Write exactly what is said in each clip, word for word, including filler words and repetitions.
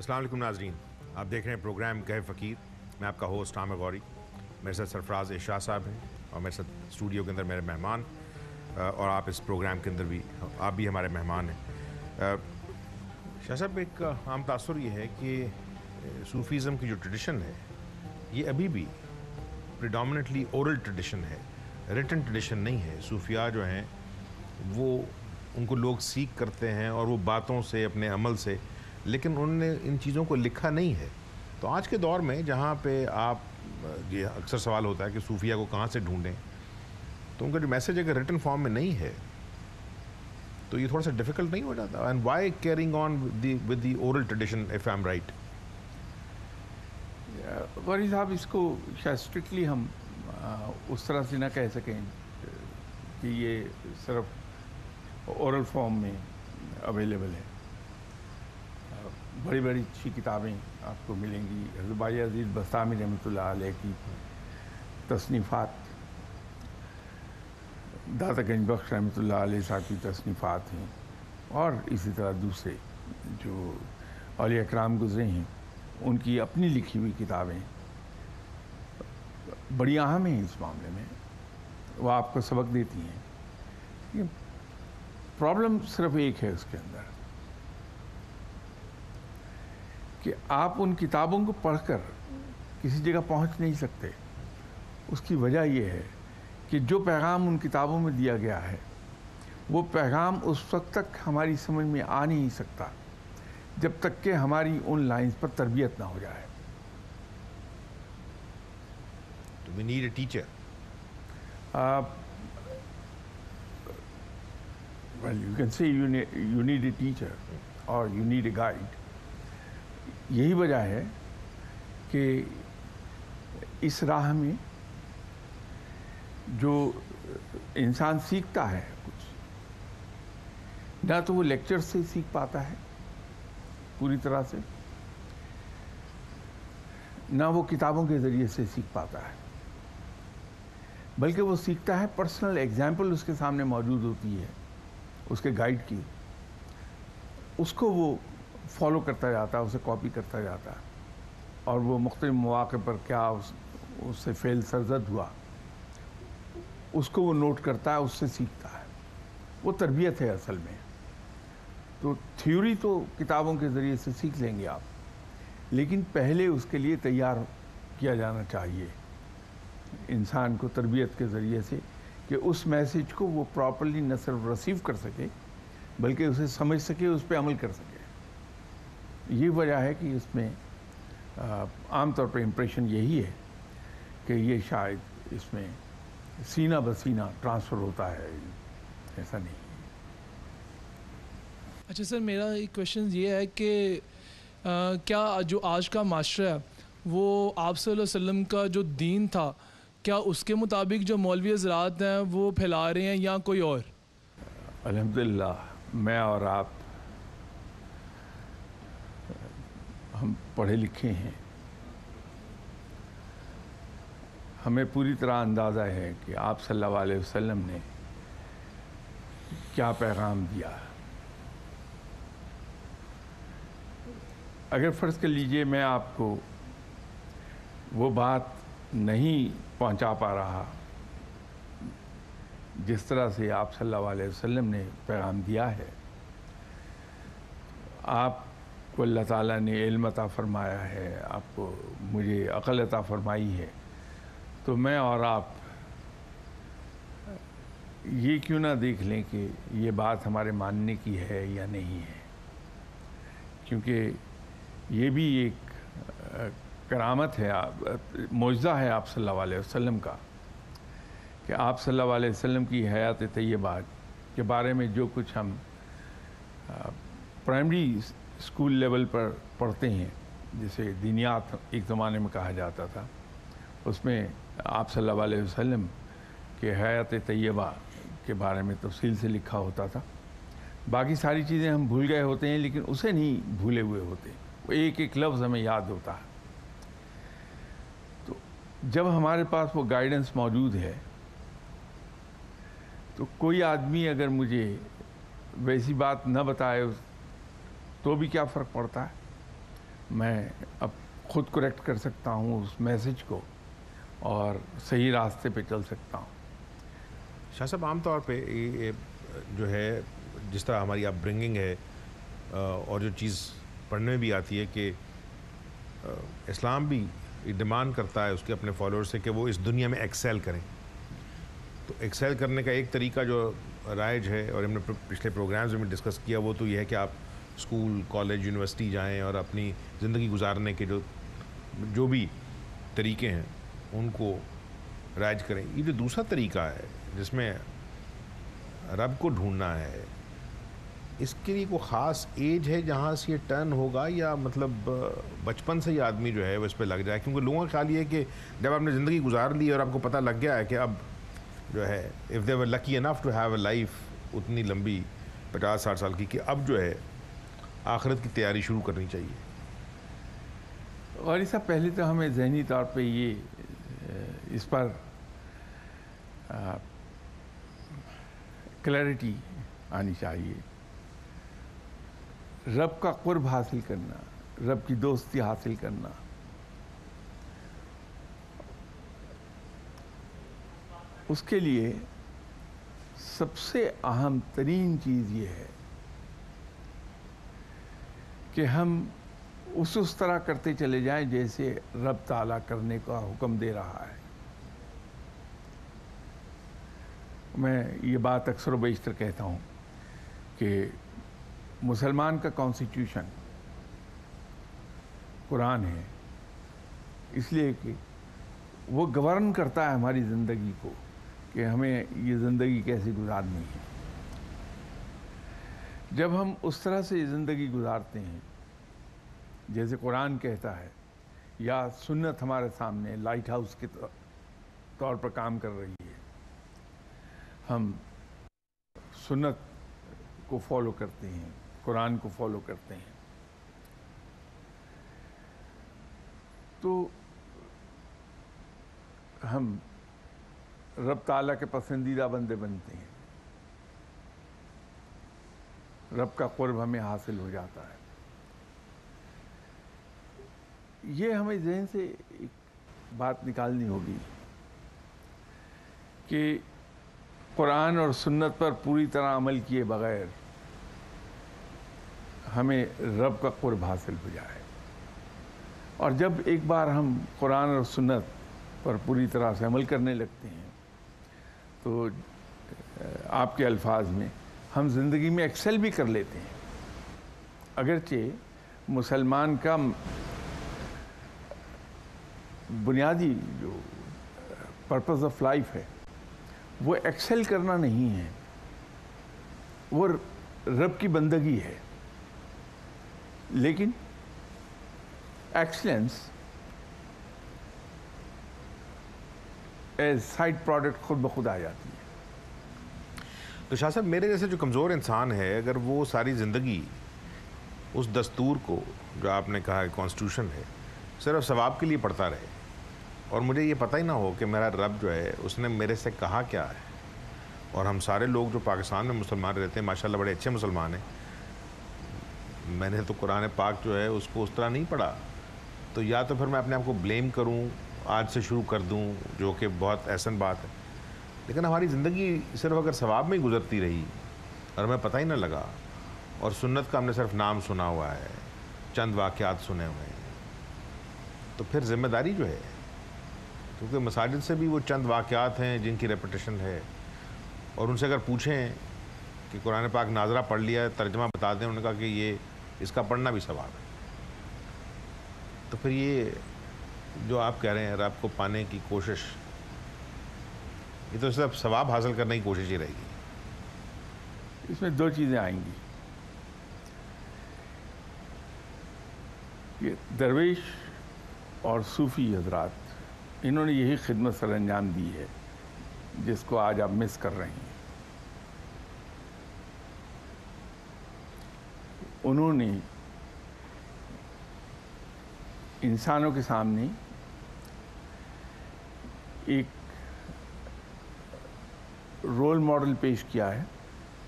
अस्सलाम वालेकुम नाज़रीन, आप देख रहे हैं प्रोग्राम कहे फ़कीर। मैं आपका होस्ट आमिर गौरी, मेरे साथ सरफराज ए शाह साहब हैं और मेरे साथ स्टूडियो के अंदर मेरे मेहमान, और आप इस प्रोग्राम के अंदर भी आप भी हमारे मेहमान हैं। शाह साहब, एक आम तासुर ये है कि सूफ़ीज़म की जो ट्रेडिशन है ये अभी भी प्रिडोमिनेटली ओरल ट्रेडिशन है, रिटन ट्रेडिशन नहीं है। सूफिया जो हैं वो उनको लोग सीख करते हैं और वो बातों से, अपने अमल से, लेकिन उन्होंने इन चीज़ों को लिखा नहीं है। तो आज के दौर में जहाँ पे आप, ये अक्सर सवाल होता है कि सूफिया को कहाँ से ढूंढें, तो उनका जो मैसेज अगर रिटन फॉर्म में नहीं है तो ये थोड़ा सा डिफ़िकल्ट नहीं हो जाता? And why carrying on with the oral tradition if I am right? Gauri साहब, इसको शायद स्ट्रिक्टली हम आ, उस तरह से ना कह सकें कि ये सिर्फ ओरल फॉर्म में अवेलेबल है। बड़ी बड़ी अच्छी किताबें आपको मिलेंगी। हज़रत भाई अज़ीज़ बस्तामी रहमतुल्लाह अलैह की तसनीफ़ात, दाता गंज बख्श रहमतुल्लाह अलैह साहब की तसनीफ़ात हैं, और इसी तरह दूसरे जो औलिया इकराम गुज़रे हैं उनकी अपनी लिखी हुई किताबें बड़ी अहम हैं इस मामले में। वो आपको सबक देती हैं। ये प्रॉब्लम सिर्फ एक है उसके अंदर कि आप उन किताबों को पढ़कर किसी जगह पहुंच नहीं सकते। उसकी वजह यह है कि जो पैगाम उन किताबों में दिया गया है वो पैगाम उस वक्त तक हमारी समझ में आ नहीं सकता जब तक कि हमारी उन लाइंस पर तरबियत ना हो जाए। Do we need a teacher? Uh, well, you can say you need, you need a teacher or you need a guide. यही वजह है कि इस राह में जो इंसान सीखता है कुछ, ना तो वो लेक्चर से सीख पाता है पूरी तरह से, ना वो किताबों के ज़रिए से सीख पाता है, बल्कि वो सीखता है पर्सनल एग्जाम्पल उसके सामने मौजूद होती है उसके गाइड की, उसको वो फॉलो करता जाता है, उसे कॉपी करता जाता है, और वो मुख्तलिफ मौक़े पर क्या उस उससे फ़ेल सरज़द हुआ उसको वो नोट करता है, उससे सीखता है। वो तरबियत है असल में। तो थ्योरी तो किताबों के ज़रिए से सीख लेंगे आप, लेकिन पहले उसके लिए तैयार किया जाना चाहिए इंसान को तरबियत के ज़रिए से कि उस मैसेज को वो प्रॉपर्ली न सिर्फ रिसीव कर सके बल्कि उसे समझ सके, उस पर अमल कर सके। ये वजह है कि इसमें आमतौर पर इम्प्रेशन यही है कि ये शायद इसमें सीना बसीना ट्रांसफ़र होता है, ऐसा नहीं। अच्छा सर, मेरा एक क्वेश्चन ये है कि आ, क्या जो आज का माशरा है वो आप सल्लल्लाहु अलैहि वसल्लम का जो दीन था, क्या उसके मुताबिक जो मौलवी हज़रात हैं वो फैला रहे हैं या कोई और? अल्हम्दुलिल्लाह, मैं और आप हम पढ़े लिखे हैं, हमें पूरी तरह अंदाज़ा है कि आप सल्लल्लाहु अलैहि वसल्लम ने क्या पैगाम दिया। अगर फ़र्ज़ कर लीजिए मैं आपको वो बात नहीं पहुंचा पा रहा जिस तरह से आप सल्लल्लाहु अलैहि वसल्लम ने पैगाम दिया है, आपको अल्लाह ताला ने इल्म अता फ़रमाया है, आपको मुझे अक़ल अता फ़रमाई है, तो मैं और आप ये क्यों ना देख लें कि ये बात हमारे मानने की है या नहीं है, क्योंकि ये भी एक करामत है, मौजज़ा है आप सल्लल्लाहु अलैहि वसल्लम का कि आप सल्लल्लाहु अलैहि वसल्लम की हयात तय्यबा के बारे में जो कुछ हम प्राइमरी स्कूल लेवल पर पढ़ते हैं, जिसे दीनियात एक ज़माने में कहा जाता था, उसमें आप सल्लल्लाहु अलैहि वसल्लम के हयात तय्यबा के बारे में तफसील से लिखा होता था। बाकी सारी चीज़ें हम भूल गए होते हैं, लेकिन उसे नहीं भूले हुए होते, वो एक एक लफ्ज़ हमें याद होता है। तो जब हमारे पास वो गाइडेंस मौजूद है तो कोई आदमी अगर मुझे वैसी बात न बताए तो भी क्या फ़र्क पड़ता है, میں اب خود کریکٹ کر سکتا ہوں اس میسج کو اور صحیح راستے پہ چل سکتا ہوں. شاہ صاحب عام طور پہ یہ جو ہے جس طرح ہماری اپ برنگنگ ہے اور جو چیز پڑھنے میں بھی آتی ہے کہ اسلام بھی ڈیمانڈ کرتا ہے اس کے اپنے فالوورز سے کہ وہ اس دنیا میں ایکسیل کریں. تو ایکسیل کرنے کا ایک طریقہ جو رائج ہے اور ہم نے پچھلے پروگرامز میں ڈسکس کیا وہ تو یہ ہے کہ آپ اسکول کالج یونیورسٹی جائیں اور اپنی زندگی گزارنے کے جو جو بھی طریقے ہیں ان کو رائج کریں. یہ جو دوسرا طریقہ ہے جس میں رب کو ڈھونڈنا ہے, اس کے لیے کوئی خاص ایج ہے جہاں سے یہ ٹرن ہوگا, یا مطلب بچپن سے ہی آدمی جو ہے وہ اس پہ لگ جائے؟ کیونکہ لوگوں کا خیال یہ ہے کہ جب آپ نے زندگی گزار لی اور آپ کو پتہ لگ گیا ہے کہ اب جو ہے if they were lucky enough to have a life اتنی لمبی پچاس ساٹھ سال کی, کہ اب جو ہے آخرت کی تیاری شروع کرنی چاہیے. غوری صاحب, پہلے تو ہمیں ذہنی طور پہ یہ اس پر کلیئرٹی آنی چاہیے. رب کا قرب حاصل کرنا, رب کی دوستی حاصل کرنا, اس کے لیے سب سے اہم ترین چیز یہ ہے کہ ہم اس اس طرح کرتے چلے جائیں جیسے رب تعالیٰ کرنے کا حکم دے رہا ہے. میں یہ بات اکثر و بیشتر کہتا ہوں کہ مسلمان کا کانسٹیٹیوشن قرآن ہے, اس لیے کہ وہ گورن کرتا ہے ہماری زندگی کو کہ ہمیں یہ زندگی کیسے گزارنی ہے. جب ہم اس طرح سے یہ زندگی گزارتے ہیں جیسے قرآن کہتا ہے, یا سنت ہمارے سامنے لائٹ ہاؤس کے طور پر کام کر رہی ہے, ہم سنت کو فالو کرتے ہیں, قرآن کو فالو کرتے ہیں, تو ہم رب تعالیٰ کے پسندیدہ بندے بنتے ہیں, رب کا قرب ہمیں حاصل ہو جاتا ہے. یہ ہمیں ذہن سے ایک بات نکالنی ہوگی کہ قرآن اور سنت پر پوری طرح عمل کیے بغیر ہمیں رب کا قرب حاصل ہو جائے. اور جب ایک بار ہم قرآن اور سنت پر پوری طرح سے عمل کرنے لگتے ہیں تو آپ کے الفاظ میں ہم زندگی میں ایکسل بھی کر لیتے ہیں. اگرچہ مسلمان کا بنیادی جو پرپز آف لائف ہے وہ ایکسل کرنا نہیں ہے, وہ رب کی بندگی ہے, لیکن ایکسلنس ایز سائڈ پروڈکٹ خود بخود آ جاتی ہے. تو شاہ صاحب میرے جیسے جو کمزور انسان ہے, اگر وہ ساری زندگی اس دستور کو جو آپ نے کہا کانسٹیٹیوشن ہے صرف ثواب کے لیے پڑھتا رہے اور مجھے یہ پتہ ہی نہ ہو کہ میرا رب جو ہے اس نے میرے سے کہا کیا ہے, اور ہم سارے لوگ جو پاکستان میں مسلمان رہتے ہیں ماشاءاللہ بڑے اچھے مسلمان ہیں, میں نے تو قرآن پاک جو ہے اس کو اس طرح نہیں پڑھا, تو یا تو پھر میں اپنے آپ کو بلیم کروں, آج سے شروع کر دوں, جو کہ بہت احسن بات ہے. لیکن ہماری زندگی صرف اگر ثواب میں ہی گزرتی رہی اور ہمیں پتہ ہی نہ لگا, اور سنت کا ہم نے صرف نام سنا ہوا ہے, چند واقعات سنے ہوئے ہیں, تو پھر ذمہ داری جو ہے, کیونکہ مساجد سے بھی وہ چند واقعات ہیں جن کی ریپیٹیشن ہے, اور ان سے اگر پوچھیں کہ قرآن پاک ناظرہ پڑھ لیا ہے, ترجمہ بتا دیں, انہوں نے کہا کہ یہ اس کا پڑھنا بھی ثواب ہے. تو پھر یہ جو آپ کہہ رہے ہیں رب کو پانے کی کوشش, یہ تو صرف ثواب حاصل کرنے کی کوشش ہی رہے گی. اس میں دو چیزیں آئیں گی. یہ درویش اور صوفی حضرات, انہوں نے یہی خدمت سر انجام دی ہے جس کو آج آپ مس کر رہے ہیں. انہوں نے انسانوں کے سامنے ایک رول ماڈل پیش کیا ہے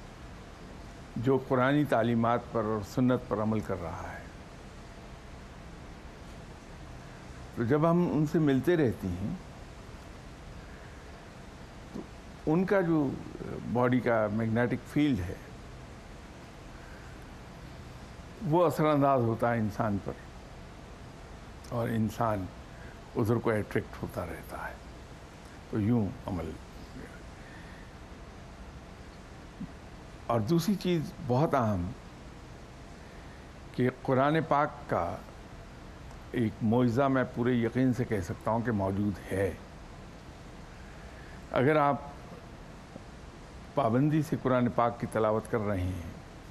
جو قرآنی تعلیمات پر اور سنت پر عمل کر رہا ہے. تو جب ہم ان سے ملتے رہتے ہیں تو ان کا جو باڈی کا میگنیٹک فیلڈ ہے وہ اثر انداز ہوتا ہے انسان پر، اور انسان ادھر کو اٹریکٹ ہوتا رہتا ہے. تو یوں عمل. اور دوسری چیز بہت اہم کہ قرآن پاک کا ایک معجزہ میں پورے یقین سے کہہ سکتا ہوں کہ موجود ہے. اگر آپ پابندی سے قرآن پاک کی تلاوت کر رہے ہیں،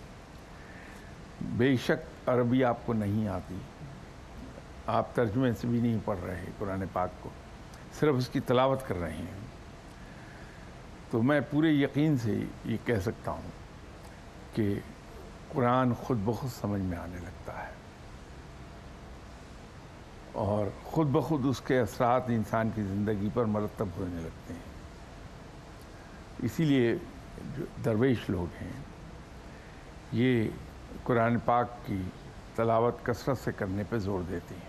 بے شک عربی آپ کو نہیں آتی، آپ ترجمے سے بھی نہیں پڑھ رہے قرآن پاک کو، صرف اس کی تلاوت کر رہے ہیں، تو میں پورے یقین سے یہ کہہ سکتا ہوں کہ قرآن خود بخود سمجھ میں آنے لگتا ہے، اور خود بخود اس کے اثرات انسان کی زندگی پر مرتب ہونے لگتے ہیں. اسی لیے جو درویش لوگ ہیں یہ قرآن پاک کی تلاوت کثرت سے کرنے پہ زور دیتے ہیں.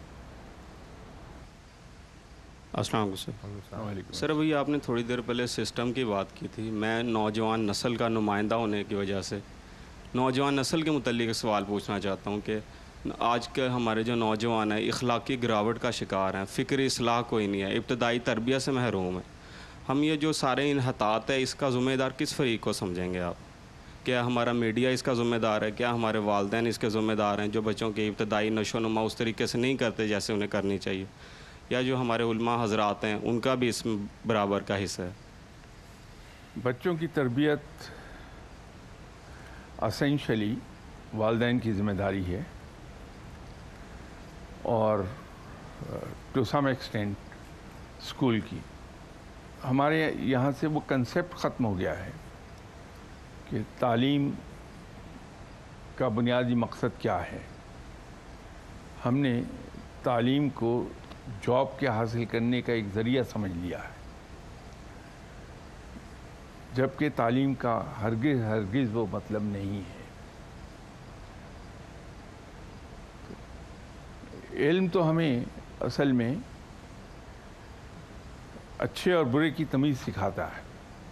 السلام علیکم سر. سر ابھی آپ نے تھوڑی دیر پہلے سسٹم کی بات کی تھی. میں نوجوان نسل کا نمائندہ ہونے کی وجہ سے نوجوان نسل کے متعلق ایک سوال پوچھنا چاہتا ہوں کہ آج کے ہمارے جو نوجوان ہیں اخلاقی گراوٹ کا شکار ہیں، فکری اصلاح کوئی نہیں ہے، ابتدائی تربیت سے محروم ہیں. ہم یہ جو سارے انحطاط ہے اس کا ذمہ دار کس فریق کو سمجھیں گے آپ؟ کیا ہمارا میڈیا اس کا ذمہ دار ہے؟ کیا ہمارے والدین اس کے ذمہ دار ہیں جو بچوں کی ابتدائی نشو و نما اس طریقے سے نہیں کرتے جیسے انہیں کرنی چاہیے؟ یا جو ہمارے علماء حضرات ہیں ان کا بھی اس میں برابر کا حصہ ہے؟ بچوں کی تربیت اسینشلی والدین کی ذمہ داری ہے، اور ٹو سم ایکسٹینٹ اسکول کی. ہمارے یہاں سے وہ کنسیپٹ ختم ہو گیا ہے کہ تعلیم کا بنیادی مقصد کیا ہے. ہم نے تعلیم کو جاب کے حاصل کرنے کا ایک ذریعہ سمجھ لیا ہے، جبکہ تعلیم کا ہرگز ہرگز وہ مطلب نہیں ہے. علم تو ہمیں اصل میں اچھے اور برے کی تمیز سکھاتا ہے،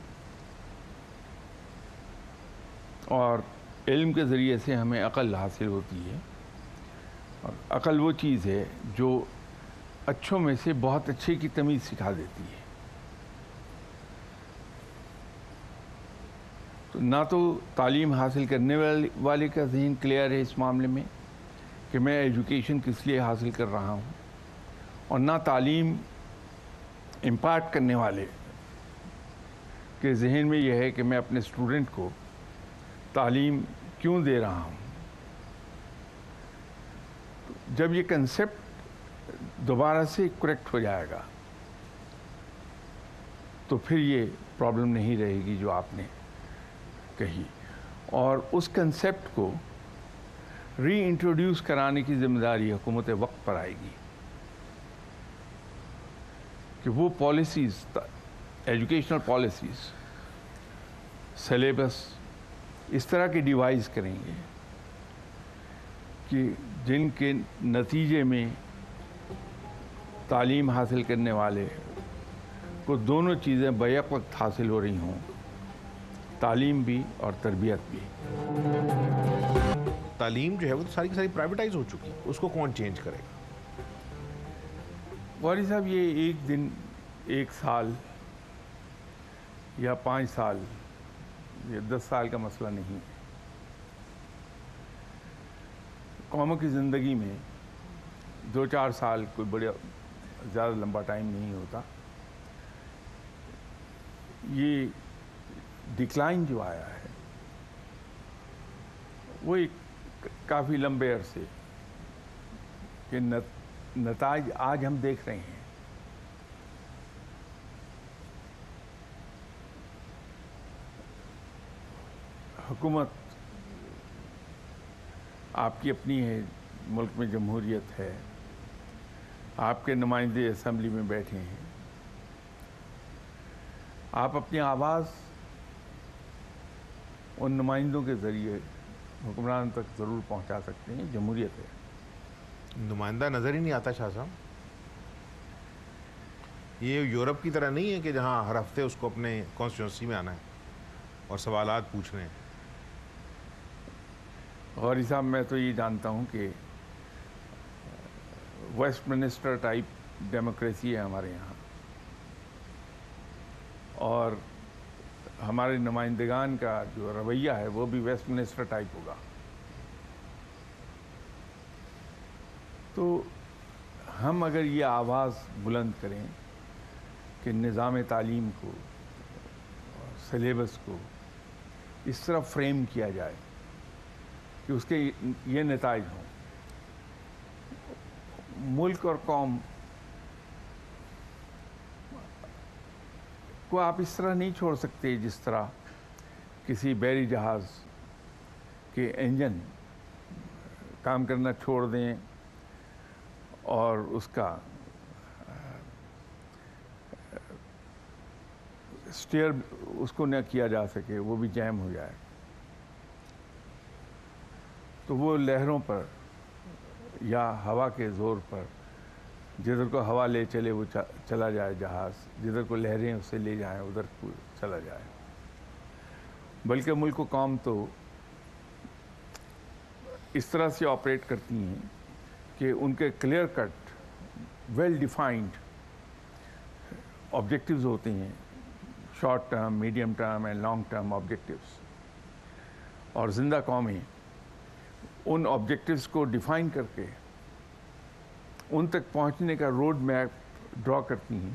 اور علم کے ذریعے سے ہمیں عقل حاصل ہوتی ہے، اور عقل وہ چیز ہے جو اچھوں میں سے بہت اچھے کی تمیز سکھا دیتی ہے. تو نہ تو تعلیم حاصل کرنے والے کا ذہن کلیئر ہے اس معاملے میں کہ میں ایجوکیشن کس لیے حاصل کر رہا ہوں، اور نہ تعلیم امپارٹ کرنے والے کے ذہن میں یہ ہے کہ میں اپنے اسٹوڈنٹ کو تعلیم کیوں دے رہا ہوں. جب یہ کنسیپٹ دوبارہ سے کریکٹ ہو جائے گا تو پھر یہ پرابلم نہیں رہے گی جو آپ نے کہی، اور اس کنسیپٹ کو ری انٹروڈیوس کرانے کی ذمہ داری حکومت وقت پر آئے گی کہ وہ پالیسیز، ایجوکیشنل پالیسیز، سلیبس اس طرح کے ڈیوائز کریں گے کہ جن کے نتیجے میں تعلیم حاصل کرنے والے کو دونوں چیزیں بیک وقت حاصل ہو رہی ہوں، تعلیم بھی اور تربیت بھی. تعلیم جو ہے وہ تو ساری کی ساری پرائیویٹائز ہو چکی، اس کو کون چینج کرے گا؟ غوری صاحب، یہ ایک دن، ایک سال یا پانچ سال یا دس سال کا مسئلہ نہیں ہے. قوموں کی زندگی میں دو چار سال کوئی بڑا زیادہ لمبا ٹائم نہیں ہوتا. یہ ڈکلائن جو آیا ہے وہ ایک کافی لمبے عرصے کے نتائج آج ہم دیکھ رہے ہیں. حکومت آپ کی اپنی ہے، ملک میں جمہوریت ہے، آپ کے نمائندے اسمبلی میں بیٹھے ہیں، آپ اپنی آواز ان نمائندوں کے ذریعے حکمران تک ضرور پہنچا سکتے ہیں. جمہوریت ہے. نمائندہ نظر ہی نہیں آتا شاہ صاحب. یہ یورپ کی طرح نہیں ہے کہ جہاں ہر ہفتے اس کو اپنے کانسٹیٹیوئنسی میں آنا ہے اور سوالات پوچھنے ہیں. غوری صاحب میں تو یہ جانتا ہوں کہ ویسٹ منسٹر ٹائپ ڈیموکریسی ہے ہمارے یہاں، اور ہمارے نمائندگان کا جو رویہ ہے وہ بھی ویسٹ منسٹر ٹائپ ہوگا. تو ہم اگر یہ آواز بلند کریں کہ نظام تعلیم کو، سلیبس کو اس طرح فریم کیا جائے کہ اس کے یہ نتائج ہوں، ملک اور قوم کو آپ اس طرح نہیں چھوڑ سکتے جس طرح کسی بحری جہاز کے انجن کام کرنا چھوڑ دیں اور اس کا اسٹیئر اس کو نہ کیا جا سکے، وہ بھی جیم ہو جائے. تو وہ لہروں پر یا ہوا کے زور پر جدھر کو ہوا لے چلے وہ چلا جائے جہاز، جدھر کو لہریں اسے لے جائیں ادھر کو چلا جائے. بلکہ ملک و قوم تو اس طرح سے آپریٹ کرتی ہیں کہ ان کے clear cut well defined objectives ہوتے ہیں، short term, medium term and long term objectives, اور زندہ قومیں ان آبجیکٹیوز کو ڈیفائن کر کے ان تک پہنچنے کا روڈ میپ ڈرا کرتی ہیں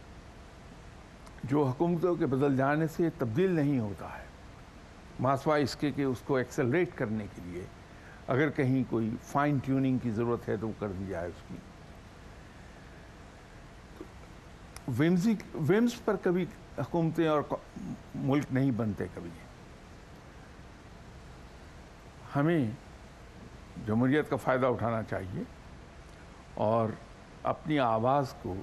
جو حکومتوں کے بدل جانے سے تبدیل نہیں ہوتا ہے، ماسوا اس کے کہ اس کو ایکسلریٹ کرنے کے لیے اگر کہیں کوئی فائن ٹیوننگ کی ضرورت ہے تو وہ کر دی جائے. اس کی ومزی ومز پر کبھی حکومتیں اور ملک نہیں بنتے. کبھی ہمیں جمہوریت کا فائدہ اٹھانا چاہیے اور اپنی آواز کو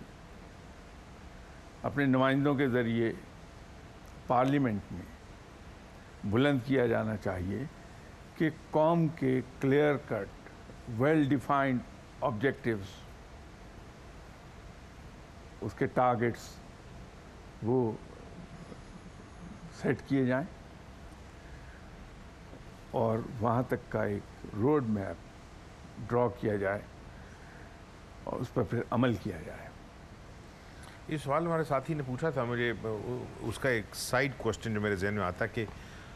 اپنے نمائندوں کے ذریعے پارلیمنٹ میں بلند کیا جانا چاہیے کہ قوم کے clear cut well defined objectives, اس کے ٹارگٹس وہ سیٹ کیے جائیں اور وہاں تک کا ایک روڈ میپ ڈرا کیا جائے اور اس پر پھر عمل کیا جائے. یہ سوال ہمارے ساتھی نے پوچھا تھا مجھے، اس کا ایک سائیڈ کوشچن جو میرے ذہن میں آتا کہ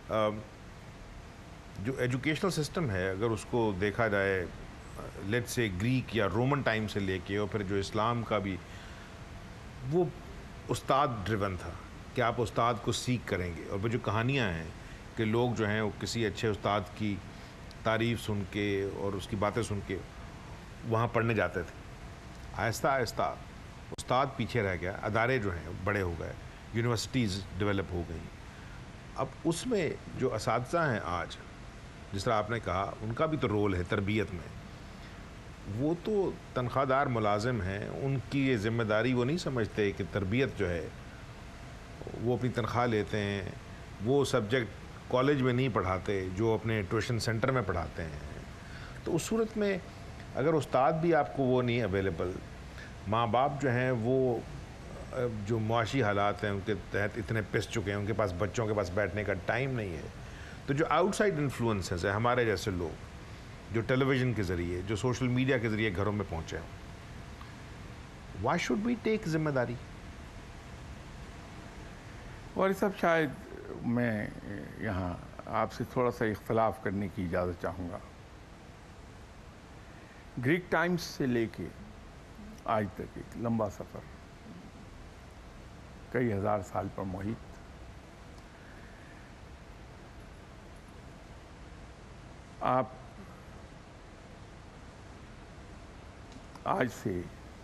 جو ایجوکیشنل سسٹم ہے اگر اس کو دیکھا جائے لیٹ سے گریک یا رومن ٹائم سے لے کے اور پھر جو اسلام کا بھی، وہ استاد ڈریون تھا کہ آپ استاد کو سیکھ کریں گے. اور وہ جو کہانیاں ہیں کہ لوگ جو ہیں وہ کسی اچھے استاد کی تعریف سن کے اور اس کی باتیں سن کے وہاں پڑھنے جاتے تھے. آہستہ آہستہ استاد پیچھے رہ گیا، ادارے جو ہیں بڑے ہو گئے، یونیورسٹیز ڈیولپ ہو گئیں. اب اس میں جو اساتذہ ہیں آج، جس طرح آپ نے کہا ان کا بھی تو رول ہے تربیت میں. وہ تو تنخواہ دار ملازم ہیں، ان کی یہ ذمہ داری وہ نہیں سمجھتے کہ تربیت جو ہے وہ اپنی تنخواہ لیتے ہیں. وہ سبجیکٹ کالج میں نہیں پڑھاتے جو اپنے ٹیوشن سینٹر میں پڑھاتے ہیں. تو اس صورت میں اگر استاد بھی آپ کو وہ نہیں اویلیبل، ماں باپ جو ہیں وہ جو معاشی حالات ہیں ان کے تحت اتنے پس چکے ہیں، ان کے پاس بچوں کے پاس بیٹھنے کا ٹائم نہیں ہے. تو جو آؤٹ سائڈ انفلوئنسز ہیں ہمارے جیسے لوگ جو ٹیلی ویژن کے ذریعے، جو سوشل میڈیا کے ذریعے گھروں میں پہنچے ہیں، وائی شوڈ وی ٹیک ذمہ داری؟ اور یہ سب شاید میں یہاں آپ سے تھوڑا سا اختلاف کرنے کی اجازت چاہوں گا. گریک ٹائمز سے لے کے آج تک ایک لمبا سفر، کئی ہزار سال پر محیط. آپ آج سے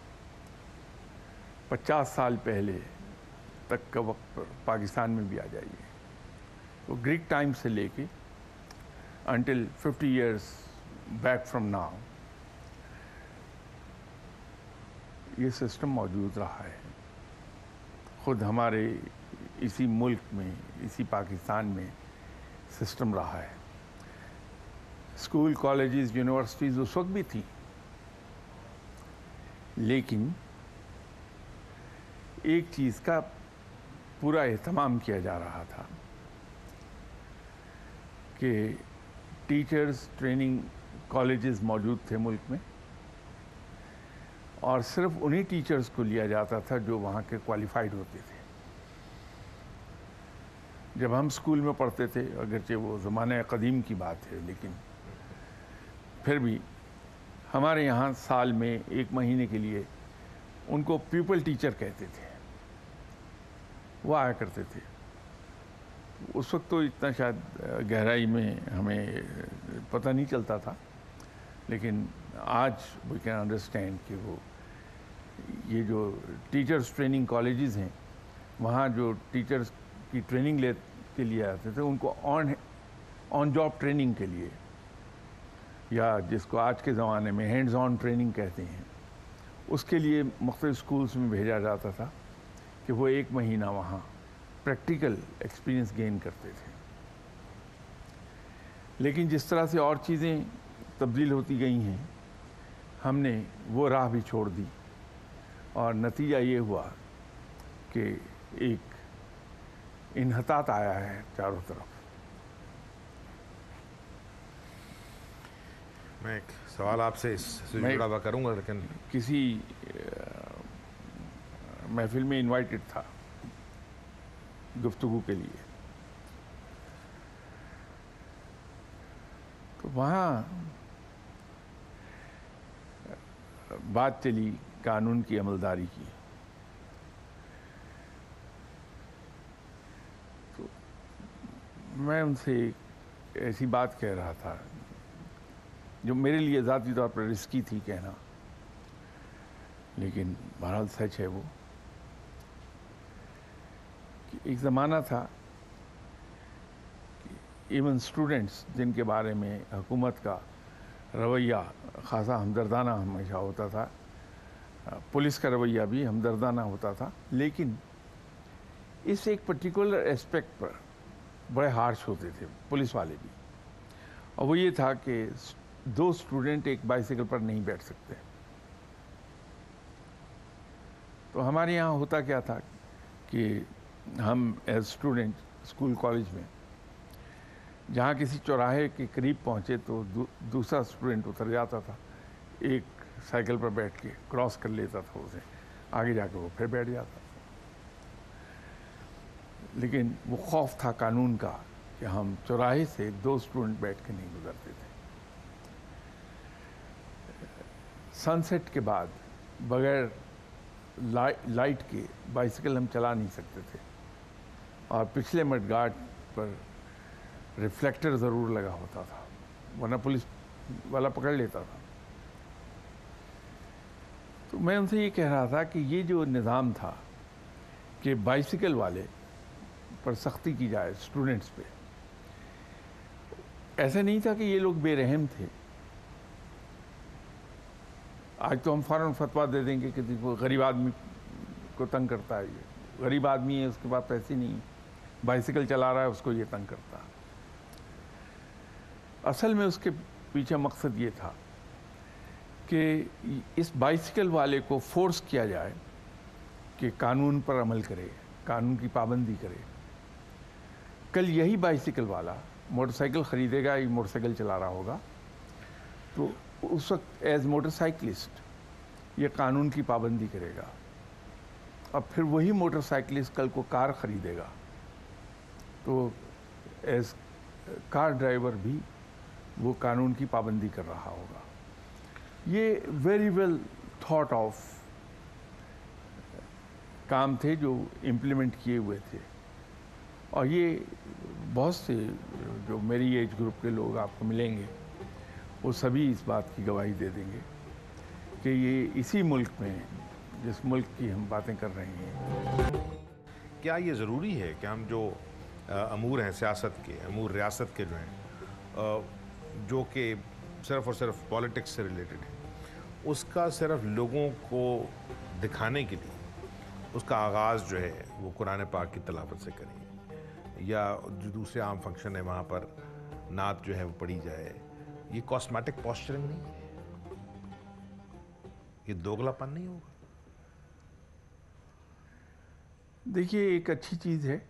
پچاس سال پہلے تک کا وقت پر پاکستان میں بھی آ جائیے تو گریک ٹائم سے لے کے until fifty years back from now یہ سسٹم موجود رہا ہے. خود ہمارے اسی ملک میں، اسی پاکستان میں سسٹم رہا ہے. اسکول، کالجز، یونیورسٹیز اس وقت بھی تھی، لیکن एक चीज़ का पूरा एहतमाम किया जा रहा था कि टीचर्स ट्रेनिंग कॉलेजेस मौजूद थे मुल्क में, और सिर्फ उन्हीं टीचर्स को लिया जाता था जो वहाँ के क्वालिफाइड होते थे। जब हम स्कूल में पढ़ते थे, अगरचे वो ज़माने क़दीम की बात है, लेकिन फिर भी हमारे यहाँ साल में एक महीने के लिए उनको प्यूपल टीचर कहते थे, वो आया करते थे। उस वक्त तो इतना शायद गहराई में हमें पता नहीं चलता था, लेकिन आज वी कैन अंडरस्टैंड कि वो ये जो टीचर्स ट्रेनिंग कॉलेजेस हैं, वहाँ जो टीचर्स की ट्रेनिंग ले के लिए आते थे, उनको ऑन ऑन जॉब ट्रेनिंग के लिए, या जिसको आज के ज़माने में हैंड्स ऑन ट्रेनिंग कहते हैं, उसके लिए मुख्तलिफ स्कूल्स में भेजा जाता था कि वो एक महीना वहाँ प्रैक्टिकल एक्सपीरियंस गेन करते थे। लेकिन जिस तरह से और चीज़ें तब्दील होती गई हैं, हमने वो राह भी छोड़ दी, और नतीजा ये हुआ कि एक इन्हतात आया है चारों तरफ। मैं एक सवाल आपसे इससे जुड़ा हुआ करूँगा, लेकिन किसी महफिल में इनवाइटेड था गुफ्तगू के लिए, तो वहाँ बात चली कानून की अमलदारी की। तो मैं उनसे ऐसी बात कह रहा था जो मेरे लिए ज़ाती तौर पर रिस्की थी कहना, लेकिन बहरहाल सच है वो, कि एक ज़माना था कि इवन स्टूडेंट्स जिनके बारे में हुकूमत का रवैया ख़ासा हमदर्दाना हमेशा होता था, पुलिस का रवैया भी हमदर्दाना होता था, लेकिन इस एक पर्टिकुलर एस्पेक्ट पर बड़े हार्श होते थे पुलिस वाले भी, और वो ये था कि दो स्टूडेंट एक बाइसिकल पर नहीं बैठ सकते। तो हमारे यहाँ होता क्या था कि हम एज स्टूडेंट स्कूल कॉलेज में जहाँ किसी चौराहे के करीब पहुँचे तो दू, दूसरा स्टूडेंट उतर जाता था, एक साइकिल पर बैठ के क्रॉस कर लेता था उसे, आगे जाके वो फिर बैठ जाता था। लेकिन वो खौफ था कानून का कि हम चौराहे से दो स्टूडेंट बैठ के नहीं गुजरते थे। सनसेट के बाद बगैर लाई, लाइट के बाइसिकल हम चला नहीं सकते थे, और पिछले मडगार्ड पर रिफ्लेक्टर ज़रूर लगा होता था, वरना पुलिस वाला पकड़ लेता था। तो मैं उनसे ये कह रहा था कि ये जो निज़ाम था कि बाइसिकल वाले पर सख्ती की जाए स्टूडेंट्स पे, ऐसा नहीं था कि ये लोग बेरहम थे। आज तो हम फ़ौरन फतवा दे देंगे कि वो गरीब आदमी को तंग करता है, ये गरीब आदमी है, उसके पास पैसे नहीं, बाइसिकल चला रहा है, उसको ये तंग करता है। असल में उसके पीछे मकसद ये था कि इस बाइसिकल वाले को फोर्स किया जाए कि कानून पर अमल करे, कानून की पाबंदी करे। कल यही बाइसिकल वाला मोटरसाइकिल ख़रीदेगा, ये मोटरसाइकिल चला रहा होगा, तो उस वक्त एज मोटरसाइकिलिस्ट ये कानून की पाबंदी करेगा। अब फिर वही मोटरसाइकिलिस्ट कल को कार ख़रीदेगा, तो एज कार ड्राइवर भी वो कानून की पाबंदी कर रहा होगा। ये वेरी वेल थॉट ऑफ काम थे जो इम्प्लीमेंट किए हुए थे, और ये बहुत से जो मेरी एज ग्रुप के लोग आपको मिलेंगे वो सभी इस बात की गवाही दे देंगे कि ये इसी मुल्क में, जिस मुल्क की हम बातें कर रहे हैं, क्या ये ज़रूरी है कि हम जो अमूर हैं सियासत के, अमूर रियासत के जो हैं, जो कि सिर्फ़ और सिर्फ पॉलिटिक्स से रिलेटेड है, उसका सिर्फ लोगों को दिखाने के लिए उसका आगाज़ जो है वो कुरान पाक की तिलावत से करें, या जो दूसरे आम फंक्शन है वहाँ पर नात जो है वो पढ़ी जाए? ये कॉस्मेटिक पॉस्चरिंग नहीं है, ये दोगलापन नहीं होगा? دیکھیے ایک اچھی چیز ہے,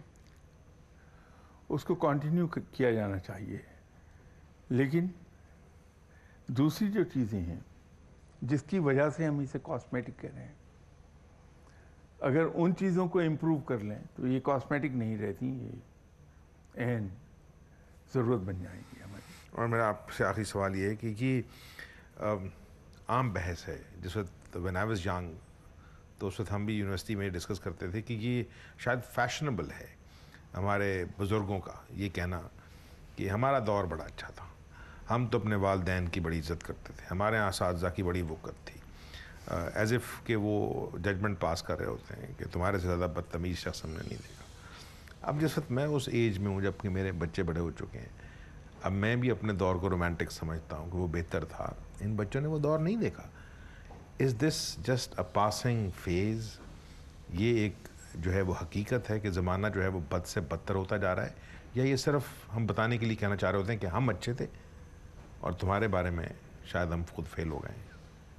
اس کو کنٹینیو کیا جانا چاہیے, لیکن دوسری جو چیزیں ہیں جس کی وجہ سے ہم اسے کاسمیٹک کہہ رہے ہیں, اگر ان چیزوں کو امپروو کر لیں تو یہ کاسمیٹک نہیں رہتی, یہ اہم ضرورت بن جائیں گی ہماری. اور میرا آپ سے آخری سوال یہ ہے کہ یہ عام بحث ہے, جس وقت وین آئی واز ینگ تو اس وقت ہم بھی یونیورسٹی میں ڈسکس کرتے تھے کہ یہ شاید فیشنیبل ہے ہمارے بزرگوں کا یہ کہنا کہ ہمارا دور بڑا اچھا تھا, ہم تو اپنے والدین کی بڑی عزت کرتے تھے, ہمارے یہاں اساتذہ کی بڑی وقت تھی, ایز ایف کہ وہ ججمنٹ پاس کر رہے ہوتے ہیں کہ تمہارے سے زیادہ بدتمیز شخص ہم نے نہیں دیکھا. اب جس وقت میں اس ایج میں ہوں جب کہ میرے بچے بڑے ہو چکے ہیں, اب میں بھی اپنے دور کو رومانٹک سمجھتا ہوں کہ وہ بہتر تھا, ان بچوں نے وہ دور نہیں دیکھا. Is this just a passing phase? یہ ایک جو ہے وہ حقیقت ہے کہ زمانہ جو ہے وہ بد سے بدتر ہوتا جا رہا ہے, یا یہ صرف ہم بتانے کے لیے کہنا چاہ رہے ہوتے ہیں کہ ہم اچھے تھے اور تمہارے بارے میں شاید ہم خود فیل ہو گئے ہیں؟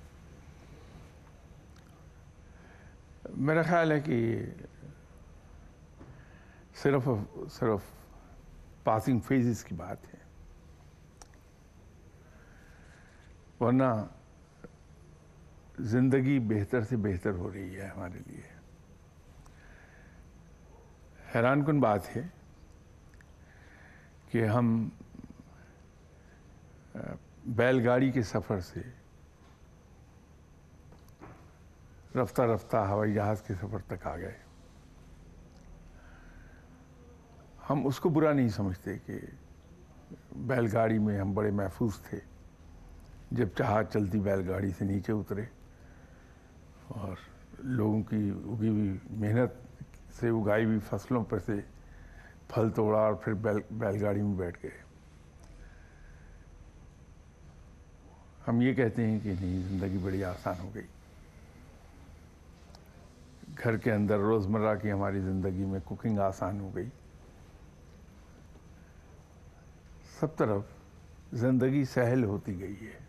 میرا خیال ہے کہ صرف صرف پاسنگ فیزز کی بات ہے, ورنہ زندگی بہتر سے بہتر ہو رہی ہے ہمارے لیے. حیران کن بات ہے کہ ہم بیل گاڑی کے سفر سے رفتہ رفتہ ہوائی جہاز کے سفر تک آ گئے. ہم اس کو برا نہیں سمجھتے کہ بیل گاڑی میں ہم بڑے محفوظ تھے, جب چاہا چلتی بیل گاڑی سے نیچے اترے اور لوگوں کی اگی ہوئی محنت سے اگائی ہوئی فصلوں پر سے پھل توڑا اور پھر بیل بیل گاڑی میں بیٹھ گئے. ہم یہ کہتے ہیں کہ نہیں, زندگی بڑی آسان ہو گئی. گھر کے اندر روزمرہ کی ہماری زندگی میں کوکنگ آسان ہو گئی, سب طرف زندگی سہل ہوتی گئی ہے.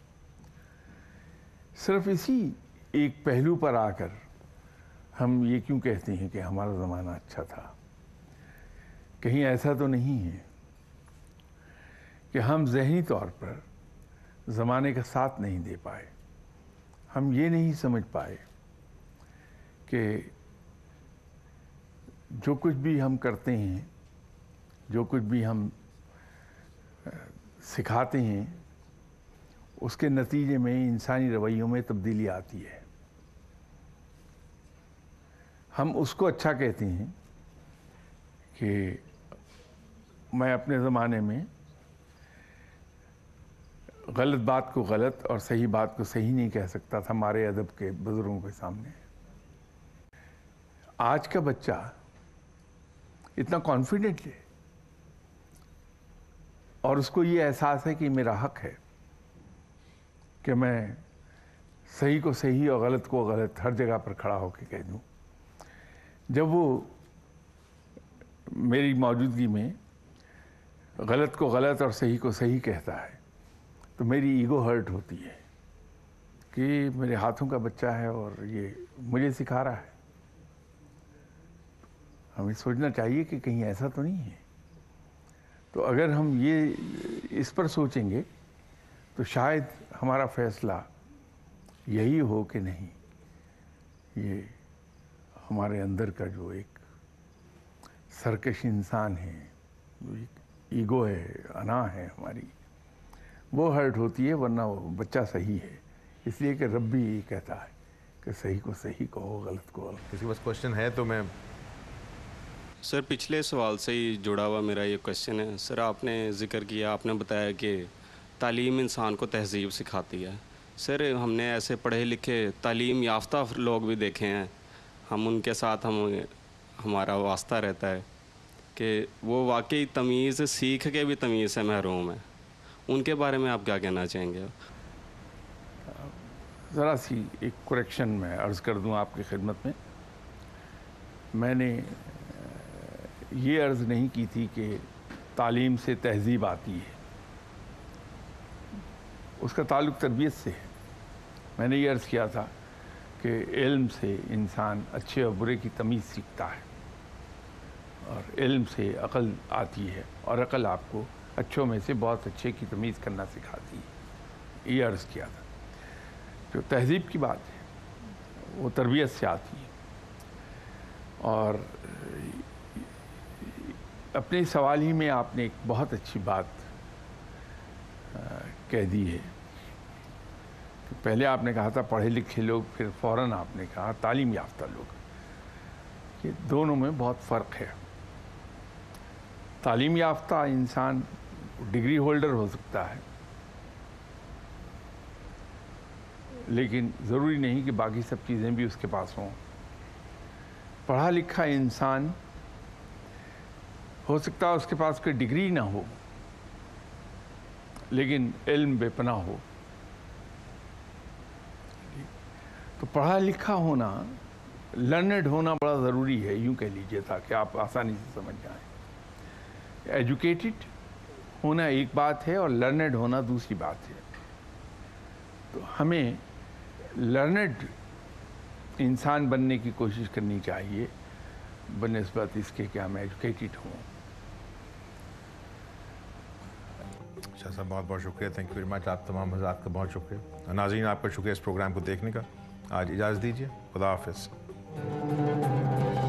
صرف اسی ایک پہلو پر آ کر ہم یہ کیوں کہتے ہیں کہ ہمارا زمانہ اچھا تھا؟ کہیں ایسا تو نہیں ہے کہ ہم ذہنی طور پر زمانے کا ساتھ نہیں دے پائے, ہم یہ نہیں سمجھ پائے کہ جو کچھ بھی ہم کرتے ہیں, جو کچھ بھی ہم سکھاتے ہیں, اس کے نتیجے میں انسانی رویوں میں تبدیلی آتی ہے. ہم اس کو اچھا کہتے ہیں کہ میں اپنے زمانے میں غلط بات کو غلط اور صحیح بات کو صحیح نہیں کہہ سکتا تھا ہمارے ادب کے بزرگوں کے سامنے. آج کا بچہ اتنا کانفیڈنٹ ہے اور اس کو یہ احساس ہے کہ میرا حق ہے کہ میں صحیح کو صحیح اور غلط کو غلط ہر جگہ پر کھڑا ہو کے کہہ دوں. جب وہ میری موجودگی میں غلط کو غلط اور صحیح کو صحیح کہتا ہے تو میری ایگو ہرٹ ہوتی ہے کہ میرے ہاتھوں کا بچہ ہے اور یہ مجھے سکھا رہا ہے. ہمیں سوچنا چاہیے کہ کہیں ایسا تو نہیں ہے. تو اگر ہم یہ اس پر سوچیں گے تو شاید ہمارا فیصلہ یہی ہو کہ نہیں, یہ ہمارے اندر کا جو ایک سرکش انسان ہے, جو ایک ایگو ہے, انا ہے ہماری, وہ ہرٹ ہوتی ہے, ورنہ وہ بچہ صحیح ہے. اس لیے کہ رب بھی یہ کہتا ہے کہ صحیح کو صحیح کہو, غلط کو غلط. کسی بس کوشچن ہے تو میں سر پچھلے سوال سے ہی جڑا ہوا میرا یہ کوشچن ہے. سر آپ نے ذکر کیا, آپ نے بتایا کہ تعلیم انسان کو تہذیب سکھاتی ہے. سر ہم نے ایسے پڑھے لکھے تعلیم یافتہ لوگ بھی دیکھے ہیں, ہم ان کے ساتھ ہم ہمارا واسطہ رہتا ہے کہ وہ واقعی تمیز سیکھ کے بھی تمیز سے محروم ہیں. ان کے بارے میں آپ کیا کہنا چاہیں گے؟ ذرا سی ایک کریکشن میں عرض کر دوں آپ کی خدمت میں. میں نے یہ عرض نہیں کی تھی کہ تعلیم سے تہذیب آتی ہے, اس کا تعلق تربیت سے ہے. میں نے یہ عرض کیا تھا کہ علم سے انسان اچھے اور برے کی تمیز سیکھتا ہے اور علم سے عقل آتی ہے اور عقل آپ کو اچھوں میں سے بہت اچھے کی تمیز کرنا سکھاتی ہے. یہ عرض کیا تھا. جو تہذیب کی بات ہے وہ تربیت سے آتی ہے. اور اپنے سوال ہی میں آپ نے ایک بہت اچھی بات کہہ دی ہے. پہلے آپ نے کہا تھا پڑھے لکھے لوگ, پھر فوراً آپ نے کہا تعلیم یافتہ لوگ. کہ دونوں میں بہت فرق ہے. تعلیم یافتہ انسان ڈگری ہولڈر ہو سکتا ہے, لیکن ضروری نہیں کہ باقی سب چیزیں بھی اس کے پاس ہوں. پڑھا لکھا انسان ہو سکتا ہے اس کے پاس کوئی ڈگری نہ ہو, لیکن علم بے پناہ ہو. تو پڑھا لکھا ہونا, لرنڈ ہونا بڑا ضروری ہے, یوں کہہ لیجئے, تاکہ آپ آسانی سے سمجھ جائیں. ایجوکیٹڈ ہونا ایک بات ہے اور لرنڈ ہونا دوسری بات ہے. تو ہمیں لرنڈ انسان بننے کی کوشش کرنی چاہیے بنسبت اس کے کہ ہم ایجوکیٹڈ ہوں. شاہ صاحب بہت بہت شکریہ, تھینک یو ویری مچ. آپ تمام حضرات کا بہت شکریہ. ناظرین آپ کا شکریہ اس پروگرام کو دیکھنے کا. آج اجازت دیجیے, خدا حافظ.